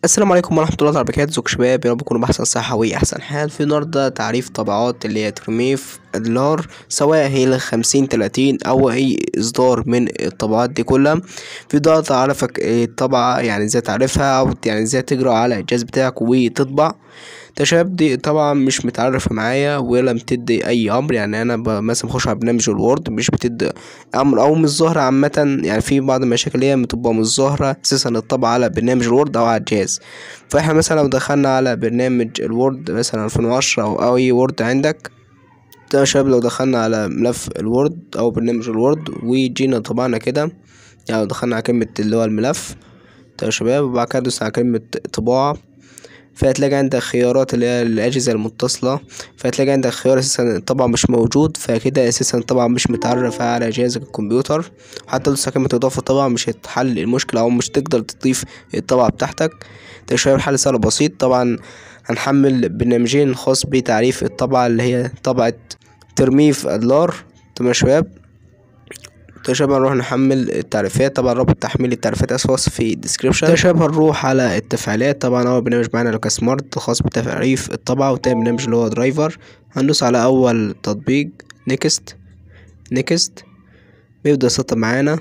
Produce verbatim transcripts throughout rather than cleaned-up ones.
السلام عليكم ورحمة الله وبركاته. ازيكم شباب؟ يا رب تكونوا بأحسن صحة وأحسن حال. في النهاردة تعريف طبعات اللي هي ترميف دولار، سواء هي الخمسين تلاتين أو أي إصدار من الطبعات دي كلها. في ده تعرفك الطبعة يعني ازاي تعرفها، أو يعني ازاي تجرى على الجهاز بتاعك وتطبع. تشاب دي طبعا مش متعرفة معايا ولا بتدي أي أمر، يعني أنا مثلا بخش على برنامج الوورد مش بتدي أمر أو مش ظاهرة عامة. يعني في بعض المشاكل هي بتبقى مش ظاهرة أساسا الطبعة على برنامج الوورد أو على الجهاز. فاحنا مثلا لو دخلنا على برنامج الوورد مثلا ألفين وعشرة أو أي وورد عندك ده يا شباب، لو دخلنا على ملف الوورد أو برنامج الوورد وجينا طبعنا كده، يعني لو دخلنا على كلمة اللي هو الملف ده يا شباب، وبعد كده ندوس على كلمة طباعة، فهتلاقي عندك خيارات اللي هي الأجهزة المتصلة. فهتلاقي عندك خيار أساسا طبعا مش موجود، فكده أساسا طبعا مش متعرف على جهازك الكمبيوتر. حتى لو كلمة إضافة طبعا مش هتحل المشكلة أو مش تقدر تضيف الطبعة بتاعتك. ده شوية الحل سهل بسيط. طبعا هنحمل برنامجين خاص بتعريف الطبعة اللي هي طبعة ترميف دولار. تمام يا شباب؟ شباب هنروح نحمل التعريفات. طبعا رابط تحميل التعريفات اسفل في الديسكريبشن. شباب هنروح على التفعيلات. طبعا اول برنامج معانا لو سمارت خاص بتعريف الطبعة، وتاني برنامج اللي هو درايفر. هندوس على اول تطبيق نيكست نيكست، بيبدأ يسطب معانا.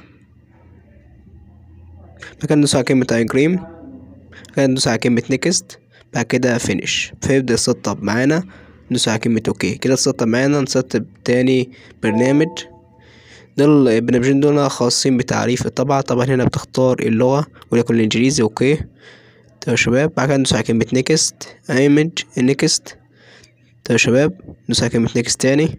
بعد كده ندوس على كلمة اجريم، بعد كده ندوس على كلمة نيكست، بعد كده فينيش، فيبدأ يسطب معانا. ندوس على كلمة اوكي، كده اتسطب معانا. نسطب تاني برنامج. دول البرنامجين دول خاصين بتعريف الطبعة. طبعا هنا بتختار اللغة وليكن الانجليزي اوكي. تمام يا شباب؟ بعد كده ندوس على كلمة نيكست ايمج نيكست. تمام يا شباب؟ ندوس على كلمة نيكست تاني،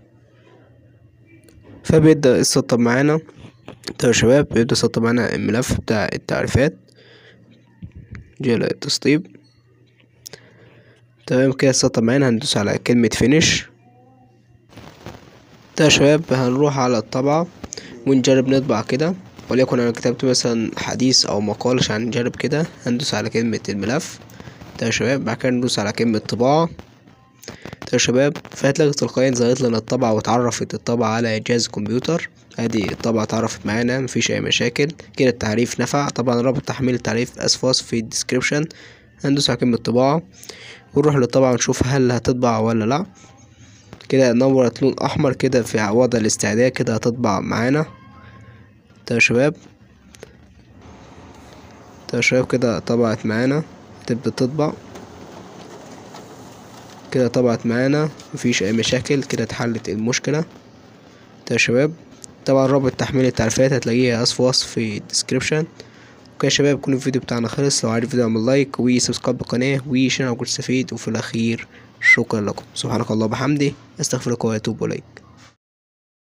فبيبدأ يسطب معانا. تمام يا شباب؟ بيبدأ يسطب معانا الملف بتاع التعريفات، جيل التسطيب. تمام كده اتسطب معانا. هندوس على كلمة فينيش. تمام يا شباب؟ هنروح على الطبعة ونجرب نطبع كده، وليكن انا كتبت مثلا حديث او مقال عشان نجرب كده. هندوس على كلمة الملف ده يا شباب، بعد كده ندوس على كلمة طباعة ده يا شباب، فهتلاقي تلقائيا ظهرت لنا الطبعة واتعرفت الطبعة على جهاز الكمبيوتر. ادي الطبعة اتعرفت معانا، مفيش اي مشاكل كده. التعريف نفع. طبعا رابط تحميل التعريف اسفل في الديسكريبشن. هندوس على كلمة طباعة ونروح للطبعة ونشوف هل هتطبع ولا لا. كده نورت لون احمر كده في وضع الاستعداد، كده هتطبع معانا. تمام يا شباب؟ تمام يا شباب؟ كده طبعت معانا، تبدأ تطبع كده. طبعت معانا مفيش اي مشاكل كده، اتحلت المشكلة. تمام يا شباب؟ طبعا رابط تحميل التعريفات هتلاقيه اسفل وصف في الديسكريبشن. اوكي يا شباب، يكون الفيديو بتاعنا خلص. لو عجبك الفيديو اعمل لايك وسبسكرايب بالقناة وشير لو كنت تستفيد. وفي الاخير شكرا لكم، سبحانك اللهم وبحمده، استغفرك واتوب اليك.